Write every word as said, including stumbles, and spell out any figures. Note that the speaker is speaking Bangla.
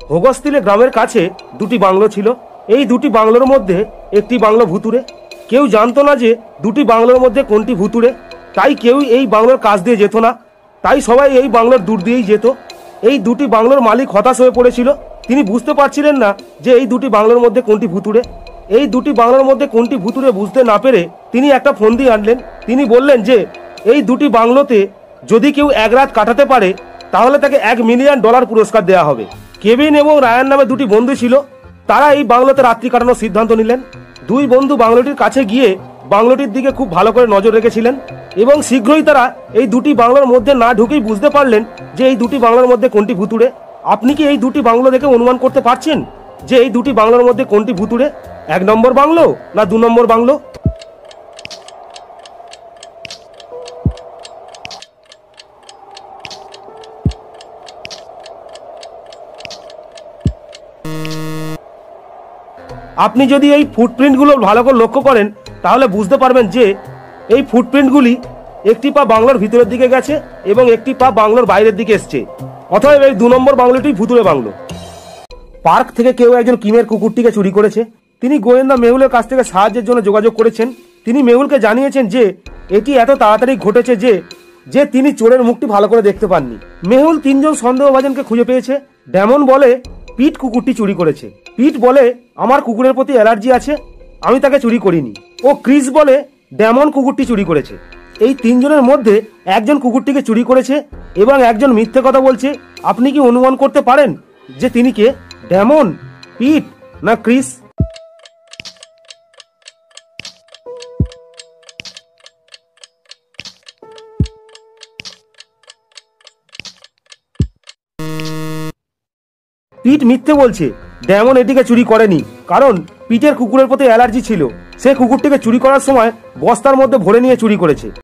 হোগস্তিলে গ্রামের কাছে দুটি বাংলো ছিল। এই দুটি বাংলোর মধ্যে একটি বাংলো ভুতুড়ে। কেউ জানতো না যে দুটি বাংলোর মধ্যে কোনটি ভুতুড়ে, তাই কেউ এই বাংলোর কাছ দিয়ে যেত না। তাই সবাই এই বাংলোর দূর দিয়েই যেত। এই দুটি বাংলোর মালিক হতাশ হয়ে পড়েছিল। তিনি বুঝতে পারছিলেন না যে এই দুটি বাংলোর মধ্যে কোনটি ভুতুড়ে। এই দুটি বাংলোর মধ্যে কোনটি ভুতুড়ে বুঝতে না পেরে তিনি একটা ফন্দি আনলেন। তিনি বললেন যে এই দুটি বাংলোতে যদি কেউ এক রাত কাটাতে পারে তাহলে তাকে এক মিলিয়ন ডলার পুরস্কার দেওয়া হবে। কেভিন এবং রায়ান নামে দুটি বন্ধু ছিল। তারা এই বাংলোতে রাত্রি কাটানোর সিদ্ধান্ত নিলেন। দুই বন্ধু বাংলোটির কাছে গিয়ে বাংলোটির দিকে খুব ভালো করে নজর রেখেছিলেন এবং শীঘ্রই তারা এই দুটি বাংলোর মধ্যে না ঢুকেই বুঝতে পারলেন যে এই দুটি বাংলোর মধ্যে কোনটি ভুতুড়ে। আপনি কি এই দুটি বাংলো দেখে অনুমান করতে পারছেন যে এই দুটি বাংলোর মধ্যে কোনটি ভুতুড়ে? এক নম্বর বাংলো না দু নম্বর বাংলো? আপনি যদি এই ফুটপ্রিন্টগুলো ভালো করে লক্ষ্য করেন তাহলে বুঝতে পারবেন যে এই ফুটপ্রিন্টগুলি একটি পা বাংলোর ভিতরের দিকে গেছে এবং একটি পা বাংলোর বাইরের দিকে এসছে। অতএব এই দু নম্বর বাংলোটি ভুতুড়ে বাংলো। পার্ক থেকে কেউ একজন কিমের কুকুরটিকে চুরি করেছে। তিনি গোয়েন্দা মেহুলের কাছ থেকে সাহায্যের জন্য যোগাযোগ করেছেন। তিনি মেহুলকে জানিয়েছেন যে এটি এত তাড়াতাড়ি ঘটেছে যে যে তিনি চোরের মুখটি ভালো করে দেখতে পাননি। মেহুল তিনজন সন্দেহভাজনকে খুঁজে পেয়েছে। ড্যামন বলে পিট কুকুরটি চুরি করেছে। পিট বলে আমার কুকুরের প্রতি অ্যালার্জি আছে, আমি তাকে চুরি করিনি। ও ক্রিস বলে ড্যামন কুকুরটি চুরি করেছে। এই তিনজনের মধ্যে একজন কুকুরটিকে চুরি করেছে এবং একজন মিথ্যে কথা বলছে। আপনি কি অনুমান করতে পারেন যে তিনি কে? ড্যামন, পিট না ক্রিস? পিট মিথ্যে বলছে। ড্যামন এটিকে চুরি করেনি, কারণ পিটের কুকুরের প্রতি অ্যালার্জি ছিল। সে কুকুরটিকে চুরি করার সময় বস্তার মধ্যে ভরে নিয়ে চুরি করেছে।